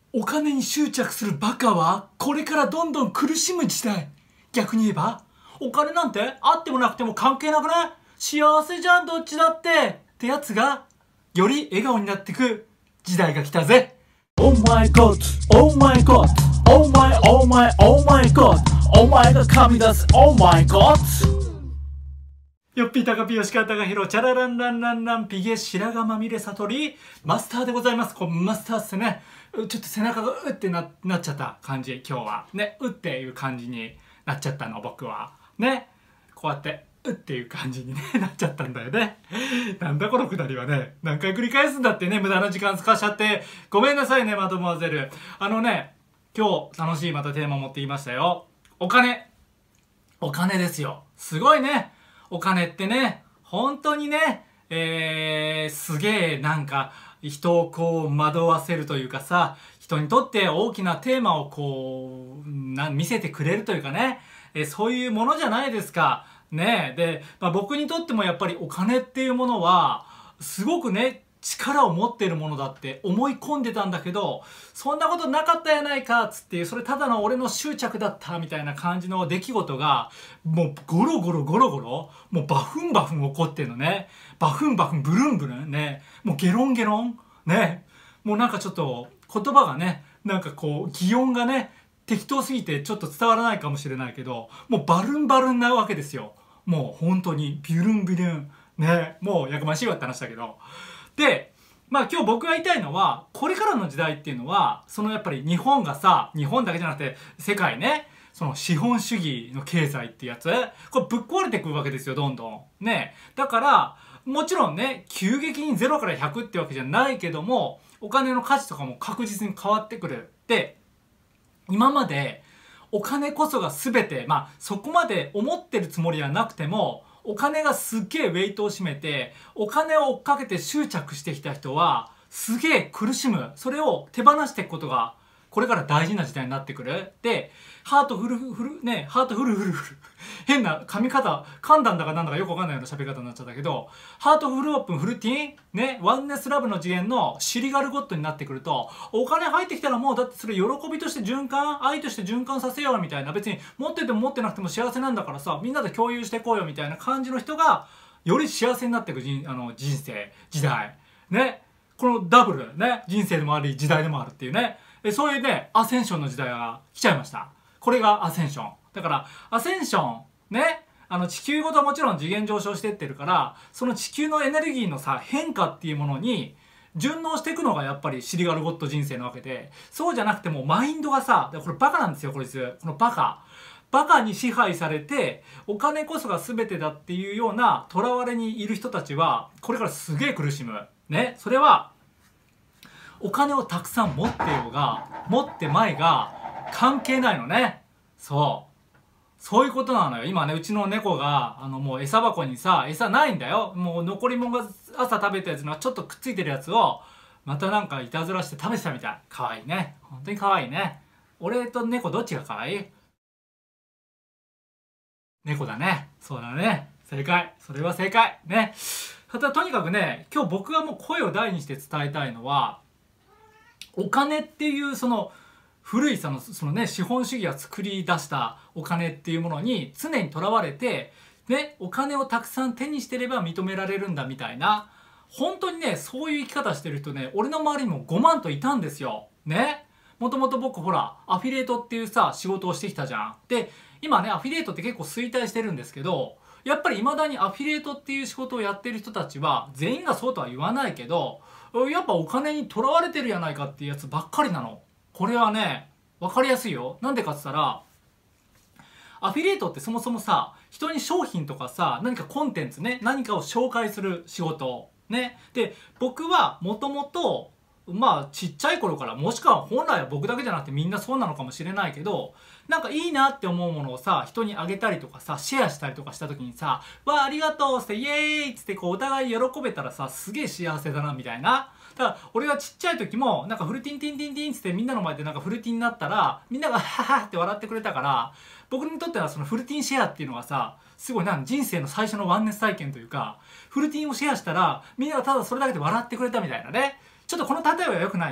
お金に執着するバカはこれからどんどん苦しむ時代。逆に言えば、お金なんてあってもなくても関係なくない？幸せじゃんどっちだってやつがより笑顔になってく時代が来たぜ。 Oh my god, oh my god, oh my, oh my, oh my god, お前が神出す Oh my god。 よっぴーたかぴよしかたかひろチャラランランランランピゲ白髪まみれさとりマスターでございます。こうマスターっすね。ちょっと背中がうってなっちゃった感じ、今日はね、うっていう感じになっちゃったの、僕はね、こうやってうっていう感じに、ね、なっちゃったんだよね。なんだこのくだりはね、何回繰り返すんだってね、無駄な時間使っちゃってごめんなさいね、マドモアゼル。今日楽しいまたテーマ持って言いましたよ。お金ですよ。すごいね、お金ってね、本当にね、すげえなんか人をこう惑わせるというかさ、人にとって大きなテーマをこう見せてくれるというかね、そういうものじゃないですかね。で、僕にとってもやっぱりお金っていうものはすごくね、力を持っているものだって思い込んでたんだけど、そんなことなかったやないかっつって、それただの俺の執着だったみたいな感じの出来事がもうゴロゴロもうバフンバフン起こってんのね。バフンバフンブルンブルンね、もうゲロンゲロンね、もうなんかちょっと言葉がね、なんかこう擬音がね適当すぎてちょっと伝わらないかもしれないけど、もうバルンバルンなわけですよ。もう本当にビュルンビュルンね、もうやかましいわって話だけど。で、今日僕が言いたいのは、これからの時代っていうのは、やっぱり日本がさ、日本だけじゃなくて世界ね、その資本主義の経済ってやつ、これぶっ壊れてくるわけですよ、どんどん。ね。だから、もちろんね、急激に0から100ってわけじゃないけども、お金の価値とかも確実に変わってくる。で、今までお金こそが全て、そこまで思ってるつもりはなくても、お金がすっげえウェイトを占めて、お金を追っかけて執着してきた人は、すげえ苦しむ。それを手放していくことが、これから大事な時代になってくる。で、ハートフルフル、変な噛み方、噛んだんだかなんだかよくわかんないような喋り方になっちゃったけど、ハートフルオープンフルティーンね、ワンネスラブの次元のシリガルゴッドになってくると、お金入ってきたらもうだってそれ喜びとして循環、愛として循環させようみたいな、別に持ってても持ってなくても幸せなんだからさ、みんなで共有していこうよみたいな感じの人が、より幸せになっていく人生、時代。ね。このダブルね、人生でもあり、時代でもあるっていうね。そういうね、アセンションの時代が来ちゃいました。これがアセンション。だから、アセンション、ね、地球ごともちろん次元上昇してってるから、その地球のエネルギーのさ、変化っていうものに、順応していくのがやっぱりシリガルゴッド人生なわけで、そうじゃなくてもマインドがさ、これバカなんですよ、こいつ。このバカ。バカに支配されて、お金こそが全てだっていうような囚われにいる人たちは、これからすげえ苦しむ。ね。それは、お金をたくさん持ってようが、持ってまいが、関係ないのね。そういうことなのよ。今ね、うちの猫が、もう餌箱にさ、餌ないんだよ。もう残り物が朝食べたやつのちょっとくっついてるやつを、またなんかいたずらして食べてたみたい。かわいいね。本当にかわいいね。俺と猫どっちがかわいい？猫だね。そうだね。正解。それは正解。ね。ただとにかくね、今日僕がもう声を大にして伝えたいのは、お金っていう古いそのね、資本主義が作り出したお金っていうものに常にとらわれて、ね、お金をたくさん手にしてれば認められるんだみたいな、本当にね、そういう生き方してる人ね、俺の周りにも5万といたんですよ。ね。もともと僕ほら、アフィリエイトっていうさ、仕事をしてきたじゃん。で、今ね、アフィリエイトって結構衰退してるんですけど、やっぱり未だにアフィリエイトっていう仕事をやってる人たちは、全員がそうとは言わないけど、やっぱお金にとらわれてるやないかっていうやつばっかりなの。これはね、わかりやすいよ。なんでかって言ったら、アフィリエイトってそもそもさ、人に商品とかさ、何かコンテンツね、何かを紹介する仕事。ね。で、僕はもともと、ちっちゃい頃から、もしくは本来は僕だけじゃなくてみんなそうなのかもしれないけど、なんかいいなって思うものをさ、人にあげたりとかさ、シェアしたりとかした時にさ、わあ、ありがとうってイエーイっつってこうお互い喜べたらさ、すげえ幸せだなみたいな。だから俺がちっちゃい時も、なんかフルティンティンティンティンっつってみんなの前でなんかフルティンになったら、みんながハハって笑ってくれたから、僕にとってはそのフルティンシェアっていうのがさ、すごい人生の最初のワンネス体験というか、フルティンをシェアしたら、みんながただそれだけで笑ってくれたみたいなね。ちょっとこの例えは良くないね。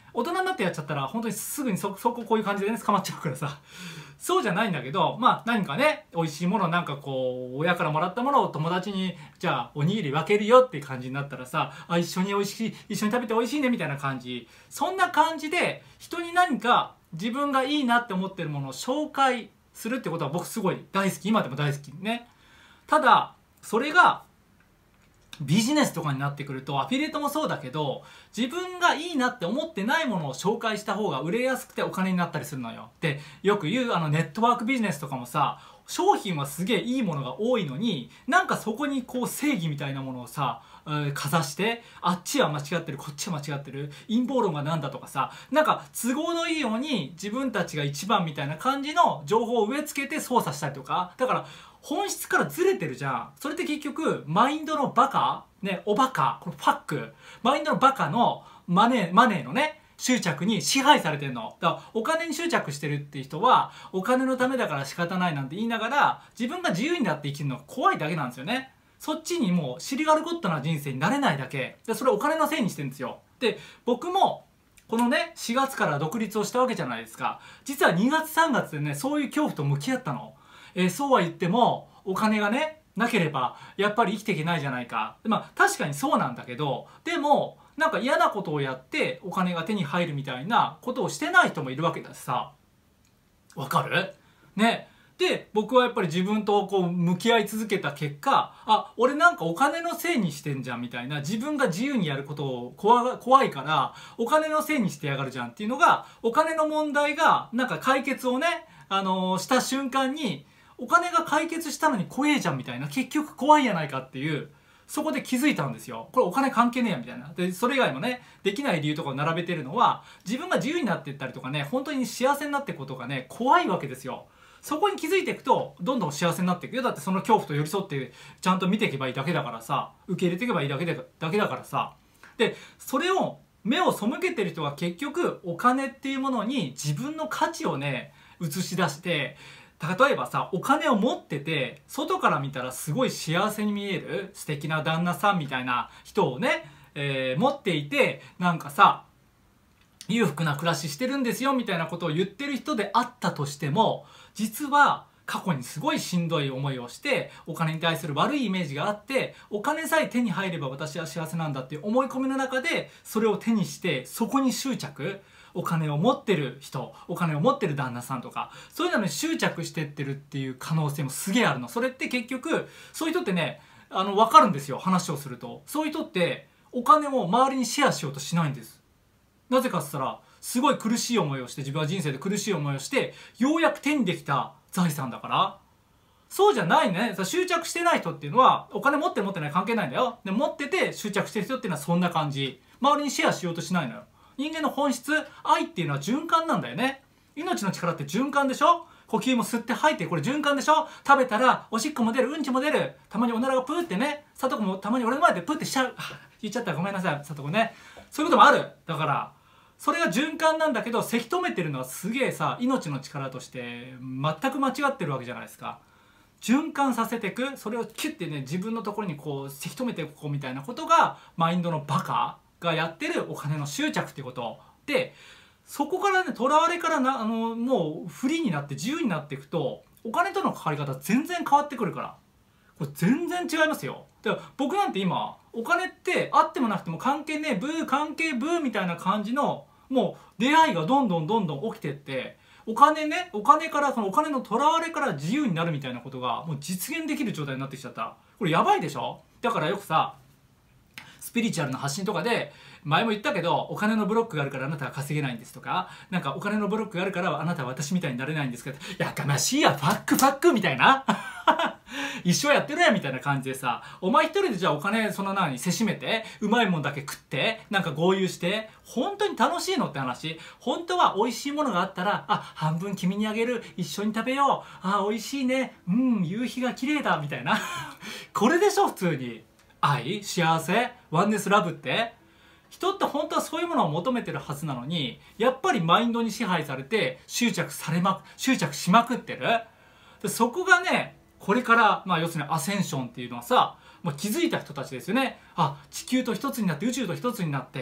大人になってやっちゃったら本当にすぐにそここういう感じでね捕まっちゃうからさ、そうじゃないんだけど、まあ何かね美味しいものなんかこう親からもらったものを友達にじゃあおにぎり分けるよっていう感じになったらさ、一緒に食べて美味しいねみたいな感じ、そんな感じで人に何か自分がいいなって思ってるものを紹介するってことは僕すごい大好き、今でも大好きね。ただそれがビジネスとかになってくると、アフィリエイトもそうだけど、自分がいいなって思ってないものを紹介した方が売れやすくてお金になったりするのよ。で、よく言うネットワークビジネスとかもさ、商品はすげえいいものが多いのに、なんかそこにこう正義みたいなものをさ、かざして、あっちは間違ってる、こっちは間違ってる、陰謀論がなんだとかさ、なんか都合のいいように自分たちが一番みたいな感じの情報を植え付けて操作したりとか、だから本質からずれてるじゃん。それって結局マインドのバカね、おバカ、このファック、マインドのバカのマネーのね、執着に支配されてるの。だからお金に執着してるっていう人は、お金のためだから仕方ないなんて言いながら、自分が自由になって生きるのが怖いだけなんですよね。そっちにもう尻がるゴッドな人生になれないだけで、それお金のせいにしてるんですよ。で、僕もこのね4月から独立をしたわけじゃないですか。実は2月3月でね、そういう恐怖と向き合ったの。そうは言ってもお金がねなければやっぱり生きていけないじゃないか。まあ確かにそうなんだけど、でもなんか嫌なことをやってお金が手に入るみたいなことをしてない人もいるわけだしさ。わかるね。で、僕はやっぱり自分とこう向き合い続けた結果、俺なんかお金のせいにしてんじゃんみたいな、自分が自由にやることを怖いからお金のせいにしてやがるじゃんっていうのが、お金の問題がなんか解決をね、した瞬間に、お金が解決したのに怖えじゃんみたいな、結局怖いやないかっていう、そこで気づいたんですよ。これお金関係ねえやみたいな。で、それ以外のね、できない理由とかを並べてるのは、自分が自由になっていったりとかね、本当に幸せになっていくことがね、怖いわけですよ。そこに気づいていくとどんどん幸せになっていくよ。だってその恐怖と寄り添ってちゃんと見ていけばいいだけだからさ、受け入れていけばいいだけだからさ。で、それを目を背けてる人は結局お金っていうものに自分の価値をね映し出して、例えばさ、お金を持ってて外から見たらすごい幸せに見える素敵な旦那さんみたいな人をね、持っていて、なんかさ裕福な暮らししてるんですよみたいなことを言ってる人であったとしても、実は過去にすごいしんどい思いをしてお金に対する悪いイメージがあって、お金さえ手に入れば私は幸せなんだっていう思い込みの中でそれを手にしてそこに執着、お金を持ってる人、お金を持ってる旦那さんとかそういうのに執着してってるっていう可能性もすげえあるの。それって結局そういう人ってね、分かるんですよ。話をするとそういう人ってお金を周りにシェアしようとしないんです。なぜかっつったら、すごい苦しい思いをして、自分は人生で苦しい思いをしてようやく手にできた財産だから。そうじゃないね。執着してない人っていうのはお金持ってる持ってない関係ないんだよ。で持ってて執着してる人っていうのはそんな感じ。周りにシェアしようとしないのよ。人間の本質、愛っていうのは循環なんだよね。命の力って循環でしょ。呼吸も吸って吐いて、これ循環でしょ。食べたらおしっこも出る、うんちも出る、たまにおならがプーってね、さとこもたまに俺の前でプーってしちゃう。言っちゃったらごめんなさい、さとこね。そういうこともある。だからそれが循環なんだけど、せき止めてるのはすげえさ、命の力として全く間違ってるわけじゃないですか。循環させていく、それをキュッてね自分のところにこうせき止めていこうみたいなことがマインドのバカがやってるお金の執着っていうことで、そこからね、とらわれからもうフリーになって自由になっていくと、お金との関わり方全然変わってくるから。これ全然違いますよ。だから僕なんて今お金ってあってもなくても関係ねえブー、関係ブーみたいな感じのもう出会いがどんどん起きてって、お金からそのお金のとらわれから自由になるみたいなことがもう実現できる状態になってきちゃった。これやばいでしょ。だからよくさ、スピリチュアルな発信とかで前も言ったけど、お金のブロックがあるからあなたは稼げないんですとか、なんかお金のブロックがあるからあなたは私みたいになれないんですけど、やかましいや、ファックみたいな一生やってるやんみたいな感じでさ、お前一人でじゃあお金そのせしめてうまいもんだけ食ってなんか豪遊して本当に楽しいのって話。本当は美味しいものがあったら、半分君にあげる、一緒に食べよう、美味しいね、夕日が綺麗だみたいなこれでしょ普通に。愛、幸せ、ワンネスラブって、人って本当はそういうものを求めてるはずなのに、やっぱりマインドに支配されて執着しまくってる。でそこがね、これから要するにアセンションっていうのはさ、気づいた人たちですよね。地球と一つになって宇宙と一つになって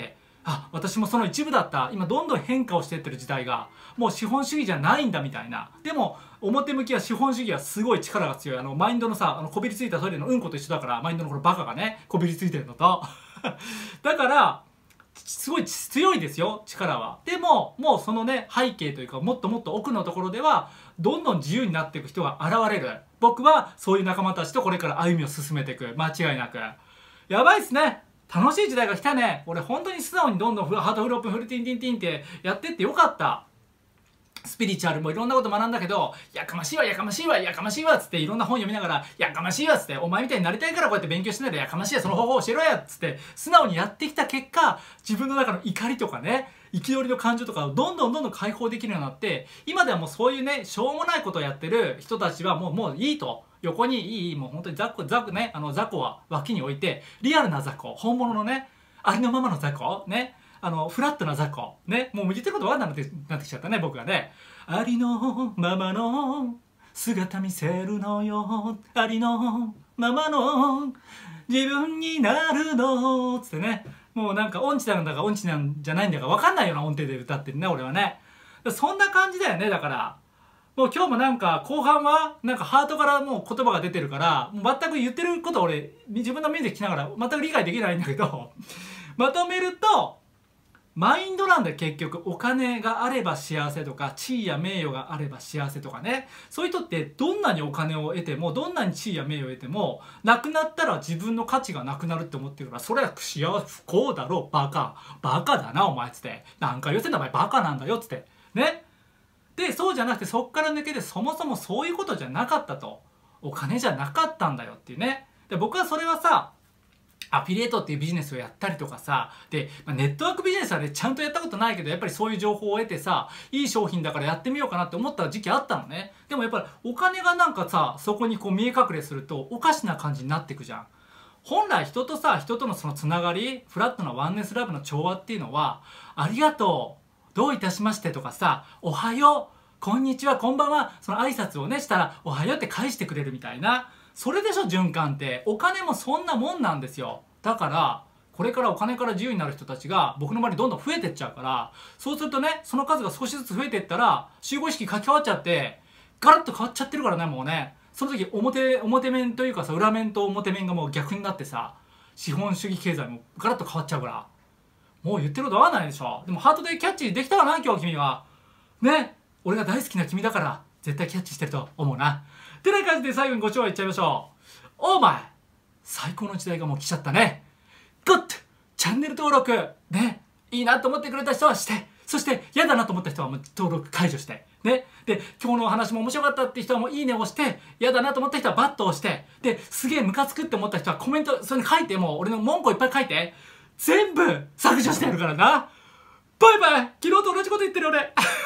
あ、私もその一部だった。今どんどん変化をしていってる時代が、もう資本主義じゃないんだみたいな。でも、表向きは資本主義はすごい力が強い。マインドのさ、こびりついたトイレのうんこと一緒だから、マインドのこのバカがね、こびりついてるのと。だから、すごい強いですよ、力は。でも、もうそのね、背景というか、もっともっと奥のところでは、どんどん自由になっていく人が現れる。僕はそういう仲間たちとこれから歩みを進めていく。間違いなく。やばいっすね。楽しい時代が来たね。俺本当に素直にどんどんハートフルオープンフルティンティンティンってやってってよかった。スピリチュアルもいろんなこと学んだけど、やかましいわ、やかましいわ、やかましいわっつっていろんな本読みながら、やかましいわっつって、お前みたいになりたいからこうやって勉強してないで、やかましいわ、その方法を教えろやっつって、素直にやってきた結果、自分の中の怒りとかね、憤りの感情とかをどんどん解放できるようになって、今ではもうそういうね、しょうもないことをやってる人たちはもういいと。横にいい、もう本当に雑魚は脇に置いて、リアルな雑魚、本物のね、ありのままの雑魚、ね、フラットな雑魚、ね、もう言ってることわかんなくなってきちゃったね、僕がね。ありのままの姿見せるのよ、ありのままの自分になるのつってね、もうなんか音痴なんだか音痴なんじゃないんだかわかんないような音程で歌ってるね、俺はね。そんな感じだよね、だから。もう今日もなんか後半はなんかハートからもう言葉が出てるから、もう全く言ってること俺自分の目で聞きながら全く理解できないんだけど、まとめると、マインドなんだよ結局。お金があれば幸せとか、地位や名誉があれば幸せとかね。そういう人ってどんなにお金を得ても、どんなに地位や名誉を得ても、なくなったら自分の価値がなくなるって思ってるから、それは幸せ不幸だろ、バカ。バカだな、お前つって。何回言ってんだお前バカなんだよ、つって。ね。で、そうじゃなくてそっから抜けてそもそもそういうことじゃなかったと。お金じゃなかったんだよっていうね。で、僕はそれはさ、アフィリエイトっていうビジネスをやったりとかさ、で、ネットワークビジネスはね、ちゃんとやったことないけど、やっぱりそういう情報を得てさ、いい商品だからやってみようかなって思った時期あったのね。でもやっぱりお金がなんかさ、そこにこう見え隠れするとおかしな感じになっていくじゃん。本来人とのそのつながり、フラットなワンネスラブの調和っていうのは、ありがとう、どういたしましてとかさ、おはよう、こんにちは、こんばんは、その挨拶をね、したら、おはようって返してくれるみたいな。それでしょ、循環って。お金もそんなもんなんですよ。だから、これからお金から自由になる人たちが僕の周りにどんどん増えてっちゃうから、そうするとね、その数が少しずつ増えていったら、集合意識書き換わっちゃって、ガラッと変わっちゃってるからね、もうね。その時、表面というかさ、裏面と表面がもう逆になってさ、資本主義経済もガラッと変わっちゃうから。もう言ってることわかんないでしょ。でもハートでキャッチできたかな、今日君は。ね。俺が大好きな君だから絶対キャッチしてると思うな。ってな感じで最後にご調和いっちゃいましょう。オーマイ、最高の時代がもう来ちゃったね。グッドチャンネル登録ね、いいなと思ってくれた人はして、そして嫌だなと思った人はもう登録解除してね。で、今日のお話も面白かったって人はもういいねを押して、嫌だなと思った人はバッと押して、で、すげえムカつくって思った人はコメントそれに書いて、もう俺の文句をいっぱい書いて、全部削除してやるからな。バイバイ。昨日と同じこと言ってる俺。